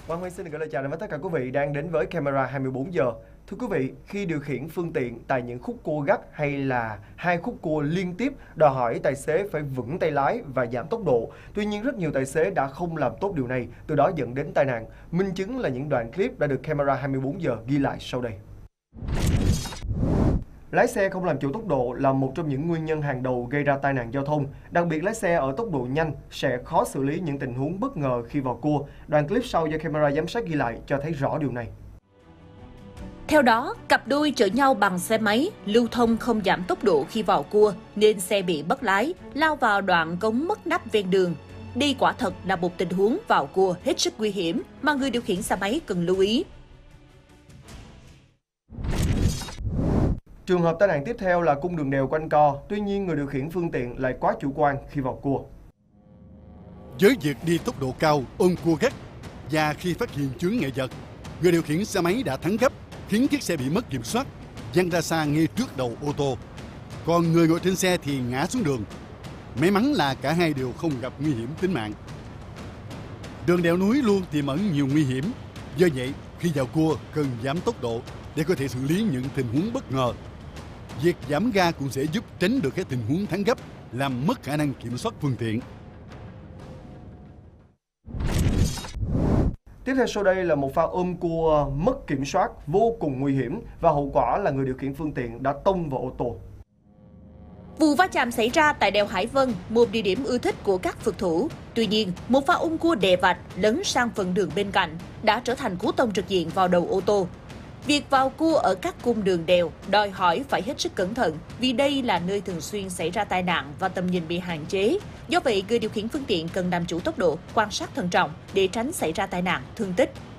Quang Huy xin được gửi lời chào đến với tất cả quý vị đang đến với Camera 24 giờ. Thưa quý vị, khi điều khiển phương tiện tại những khúc cua gắt hay là hai khúc cua liên tiếp đòi hỏi tài xế phải vững tay lái và giảm tốc độ. Tuy nhiên rất nhiều tài xế đã không làm tốt điều này, từ đó dẫn đến tai nạn. Minh chứng là những đoạn clip đã được Camera 24 giờ ghi lại sau đây. Lái xe không làm chủ tốc độ là một trong những nguyên nhân hàng đầu gây ra tai nạn giao thông. Đặc biệt lái xe ở tốc độ nhanh sẽ khó xử lý những tình huống bất ngờ khi vào cua. Đoạn clip sau do camera giám sát ghi lại cho thấy rõ điều này. Theo đó, cặp đôi chở nhau bằng xe máy, lưu thông không giảm tốc độ khi vào cua nên xe bị mất lái, lao vào đoạn cống mất nắp ven đường. Đây quả thật là một tình huống vào cua hết sức nguy hiểm mà người điều khiển xe máy cần lưu ý. Trường hợp tai nạn tiếp theo là cung đường đèo quanh co, tuy nhiên người điều khiển phương tiện lại quá chủ quan khi vào cua. Với việc đi tốc độ cao, ôm cua gắt và khi phát hiện chướng ngại vật, người điều khiển xe máy đã thắng gấp, khiến chiếc xe bị mất kiểm soát, văng ra xa ngay trước đầu ô tô. Còn người ngồi trên xe thì ngã xuống đường. May mắn là cả hai đều không gặp nguy hiểm tính mạng. Đường đèo núi luôn tiềm ẩn nhiều nguy hiểm, do vậy khi vào cua cần giảm tốc độ để có thể xử lý những tình huống bất ngờ. Việc giảm ga cũng sẽ giúp tránh được các tình huống thắng gấp, làm mất khả năng kiểm soát phương tiện. Tiếp theo sau đây là một pha ôm cua mất kiểm soát vô cùng nguy hiểm và hậu quả là người điều khiển phương tiện đã tông vào ô tô. Vụ va chạm xảy ra tại đèo Hải Vân, một địa điểm ưa thích của các phượt thủ. Tuy nhiên, một pha ôm cua đè vạch lấn sang phần đường bên cạnh đã trở thành cú tông trực diện vào đầu ô tô. Việc vào cua ở các cung đường đèo đòi hỏi phải hết sức cẩn thận vì đây là nơi thường xuyên xảy ra tai nạn và tầm nhìn bị hạn chế. Do vậy, người điều khiển phương tiện cần làm chủ tốc độ, quan sát thận trọng để tránh xảy ra tai nạn, thương tích.